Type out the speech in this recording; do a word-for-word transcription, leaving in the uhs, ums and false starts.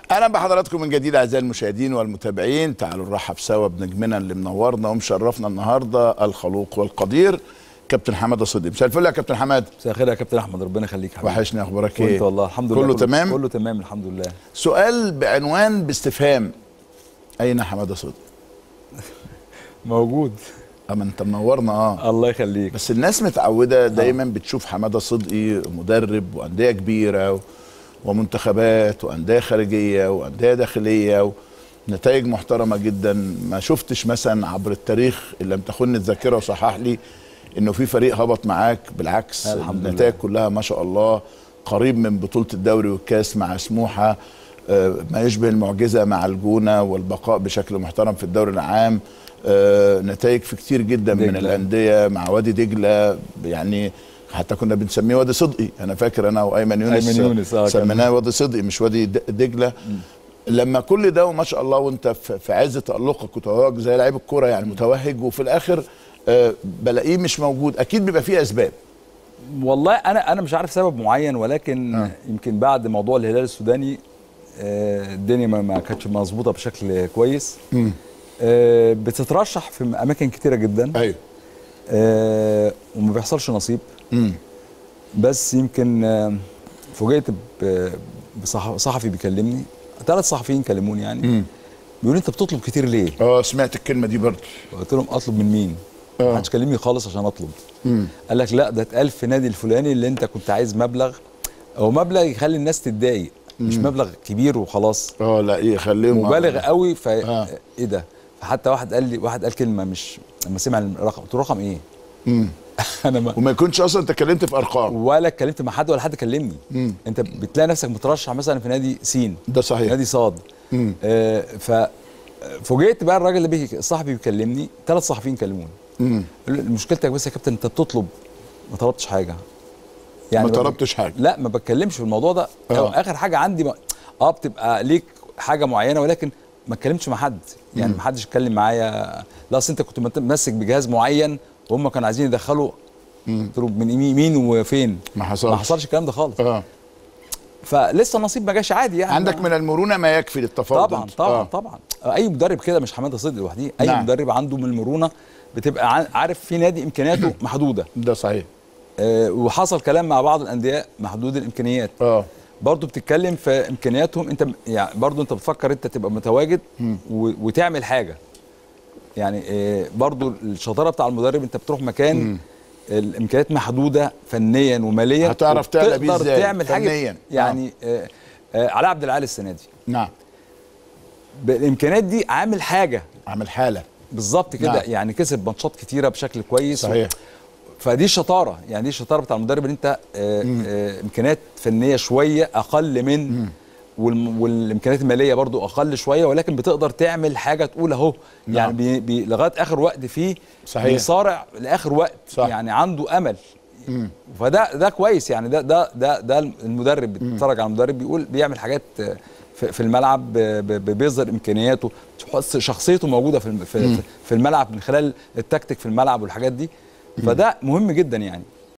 اهلا بحضراتكم من جديد اعزائي المشاهدين والمتابعين. تعالوا نرحب سوا بنجمنا اللي منورنا ومشرفنا النهارده الخلوق والقدير كابتن حماده صدقي. مساء الفل يا كابتن حماده. مساء الخير يا كابتن احمد، ربنا يخليك حبيبي. وحشني، اخبارك ايه؟ وانت والله الحمد لله كله كله تمام؟ كله تمام الحمد لله. سؤال بعنوان باستفهام: اين حماده صدقي؟ موجود. اما انت منورنا. اه الله يخليك. بس الناس متعوده دايما بتشوف حماده صدقي مدرب وانديه كبيره و... ومنتخبات وانديه خارجيه وانديه داخليه ونتائج محترمه جدا. ما شفتش مثلا عبر التاريخ ان لم تخن الذاكره وصحح لي انه في فريق هبط معاك، بالعكس النتائج كلها ما شاء الله، قريب من بطوله الدوري والكاس مع سموحه، ما يشبه المعجزه مع الجونه، والبقاء بشكل محترم في الدوري العام، نتائج في كتير جدا دجلة. من الانديه مع وادي دجله، يعني حتى كنا بنسميه وادي صدقي. انا فاكر انا وايمن يونس, أيمن يونس آه سميناه وادي صدقي مش وادي دجله. م. لما كل ده وما شاء الله وانت في عز تالقك وتوهج زي لعيب الكوره يعني متوهج، وفي الاخر آه بلاقيه مش موجود، اكيد بيبقى فيه اسباب. والله انا انا مش عارف سبب معين، ولكن آه. يمكن بعد موضوع الهلال السوداني آه الدنيا ما كانتش مظبوطه بشكل كويس. م. آه بتترشح في اماكن كتيره جدا. ايوه. آه وما بيحصلش نصيب. امم بس يمكن آه فوجئت بصحفي بيكلمني، ثلاث صحفيين كلموني يعني. امم بيقولوا انت بتطلب كتير ليه؟ اه سمعت الكلمه دي برضه. قلت لهم اطلب من مين؟ ما حدش كلمني خالص عشان اطلب. امم قال لك لا ده اتقال في نادي الفلاني اللي انت كنت عايز مبلغ، او مبلغ يخلي الناس تتضايق، مش مبلغ كبير وخلاص. اه لا ايه خليهم مبالغ قوي. ف آه. ايه ده؟ فحتى واحد قال لي، واحد قال كلمه مش لما سمع الرقم، قلت له رقم ايه؟ امم انا ما وما يكونش اصلا انت اتكلمت في ارقام ولا اتكلمت مع حد ولا حد كلمني. مم. انت بتلاقي نفسك مترشح مثلا في نادي سين، ده صحيح، نادي صاد. آه ففوجئت بقى الراجل اللي الصحفي بيكلمني، ثلاث صحفيين كلموني. امم مشكلتك بس يا كابتن انت بتطلب، ما طلبتش حاجه يعني. ما طلبتش حاجه؟ لا ما بتكلمش في الموضوع ده. آه. اخر حاجه عندي ما... اه بتبقى ليك حاجه معينه، ولكن ما اتكلمتش مع حد يعني. ما حدش اتكلم معايا، لا اصل انت كنت ماسك بجهاز معين وهم كانوا عايزين يدخلوا. قلت له من مين وفين؟ ما حصلش ما حصلش الكلام ده خالص. اه فلسه النصيب ما جاش عادي يعني. عندك من المرونه ما يكفي للتفاوض. طبعا طبعا آه. طبعا اي مدرب كده، مش حماده صدقي لوحده، اي نعم. مدرب عنده من المرونه، بتبقى عارف في نادي امكانياته محدوده. ده صحيح. آه وحصل كلام مع بعض الانديه محدود الامكانيات. اه برضه بتتكلم في امكانياتهم، انت يعني برضه انت بتفكر انت تبقى متواجد وتعمل حاجه يعني. آه برضه الشطاره بتاع المدرب، انت بتروح مكان م. الامكانيات محدوده فنيا وماليا، هتعرف تعمل بيه ازاي تعمل حاجه يعني. آه. آه علاء عبد العال السنه دي نعم بالامكانيات دي عامل حاجه، عامل حاله بالظبط كده. نعم. يعني كسب ماتشات كتيره بشكل كويس. صحيح. و... فدي الشطاره يعني، دي الشطاره بتاع المدرب، ان انت آه آه امكانيات فنيه شويه اقل من، والامكانيات الماليه برضو اقل شويه، ولكن بتقدر تعمل حاجه تقول اهو. نعم. يعني بي بي لغايه اخر وقت فيه. صحيح. بيصارع لاخر وقت. صح. يعني عنده امل. مم. فده ده كويس يعني. ده ده ده ده المدرب بيتفرج على المدرب بيقول بيعمل حاجات في الملعب، بيظهر امكانياته، شخصيته موجوده في في, في الملعب من خلال التكتيك في الملعب والحاجات دي. فده مهم جدا يعني.